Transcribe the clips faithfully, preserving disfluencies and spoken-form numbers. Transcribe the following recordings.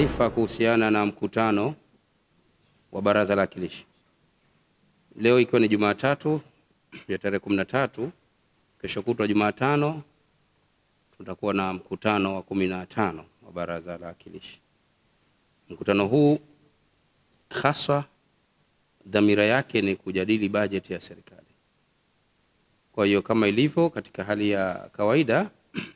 taarifa kuhusiana na mkutano wa Baraza la Wawakilishi. Leo ikiwa ni Jumatatu ya tarehe kumi na tatu, kesho kutwa Jumatano tutakuwa na mkutano wa kumi na tano wa Baraza la Wawakilishi. Mkutano huu haswa dhamira yake ni kujadili bajeti ya serikali. Kwa hiyo kama ilivyo katika hali ya kawaida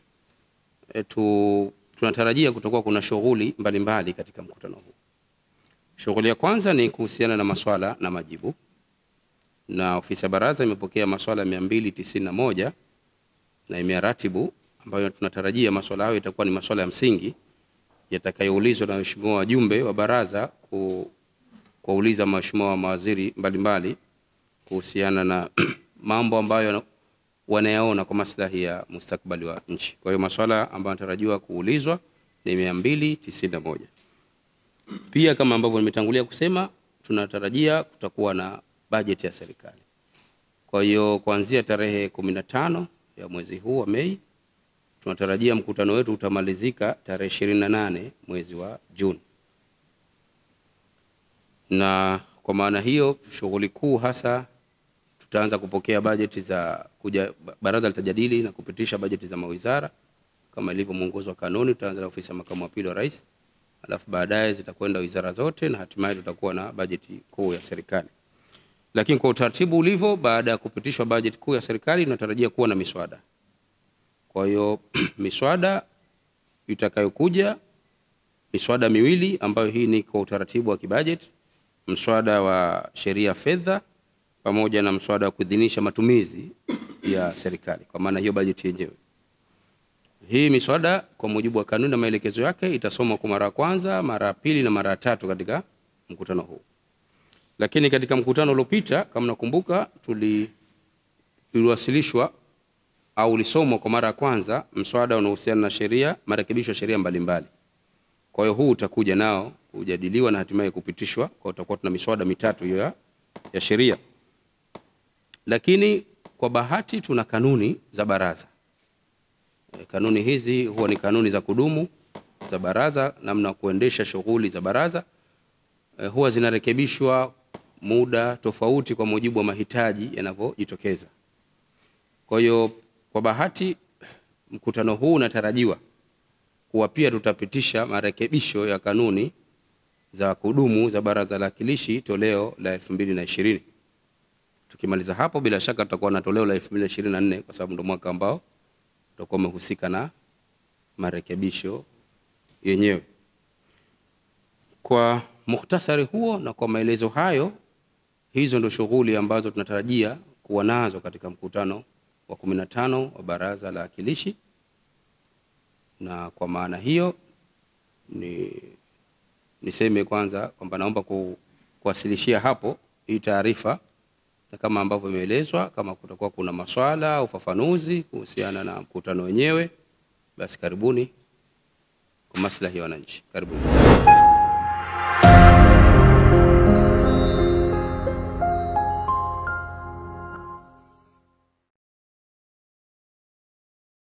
tu tunatarajia kutokuwa kuna shughuli mbalimbali katika mkutano huu. Shughuli ya kwanza ni kuhusiana na maswala na majibu. Na ofisi ya baraza imepokea maswala mia mbili tisini na moja na imeratibu, ambayo tunatarajia maswala hayo itakuwa ni maswala ya msingi yatakayoulizwa na waheshimiwa wajumbe wa baraza ku kuuliza mheshimiwa mawaziri mbalimbali kuhusiana na mambo ambayo wanayaona kwa maslahi ya mustakabali wa nchi. Kwa hiyo maswala ambayo yanatarajiwa kuulizwa ni mia mbili tisini na moja. Pia kama ambavyo nimetangulia kusema, tunatarajia kutakuwa na bajeti ya serikali. Kwa hiyo kuanzia tarehe kumi na tano ya mwezi huu wa Mei, tunatarajia mkutano wetu utamalizika tarehe ishirini na nane mwezi wa Juni. Na kwa maana hiyo shughuli kuu hasa tutaanza kupokea bajeti za kuja, baraza litajadili na kupitisha bajeti za mawizara kama ilivyo mwongozo wa kanuni. Tutaanza na ofisi ya makamu wa pili wa rais, alafu baadaye zitakwenda wizara zote na hatimaye tutakuwa na bajeti kuu ya serikali. Lakini kwa utaratibu ulivyo, baada ya kupitishwa bajeti kuu ya serikali tunatarajia kuwa na miswada. Kwa hiyo miswada itakayokuja, miswada miwili ambayo hii ni kwa utaratibu wa kibajeti, mswada wa sheria fedha pamoja na mswada wa kuidhinisha matumizi ya serikali, kwa maana hiyo bajeti yenyewe. Hii miswada kwa mujibu wa kanuni na maelekezo yake itasomwa kwa mara ya kwanza, mara ya pili na mara ya tatu katika mkutano huu. Lakini katika mkutano uliopita kama nakumbuka, tuliwasilishwa au ulisomwa kwa mara ya kwanza mswada unaohusiana na sheria, marekebisho ya sheria mbalimbali. Kwa hiyo huu utakuja nao kujadiliwa na hatimaye kupitishwa, kwa utakuwa tuna miswada mitatu hiyo ya, ya sheria. Lakini kwa bahati tuna kanuni za baraza. E, kanuni hizi huwa ni kanuni za kudumu za baraza, namna kuendesha shughuli za baraza. E, huwa zinarekebishwa muda tofauti kwa mujibu wa mahitaji yanavyojitokeza. Kwa hiyo kwa bahati mkutano huu unatarajiwa kuwa pia tutapitisha marekebisho ya kanuni za kudumu za Baraza la Wawakilishi toleo la elfu mbili na ishirini. Tukimaliza hapo bila shaka tutakuwa na toleo la elfu mbili na ishirini na nne kwa sababu ndio mwaka ambao tutakuwa umehusika na marekebisho yenyewe. Kwa mukhtasari huo na kwa maelezo hayo, hizo ndio shughuli ambazo tunatarajia kuwa nazo katika mkutano wa kumi na tano wa Baraza la Wawakilishi. Na kwa maana hiyo ni niseme kwanza kwamba naomba ku, kuwasilishia hapo hii taarifa, na kama ambavyo imeelezwa, kama kutakuwa kuna maswala au ufafanuzi kuhusiana na mkutano wenyewe, basi karibuni kwa maslahi ya wananchi. Karibuni.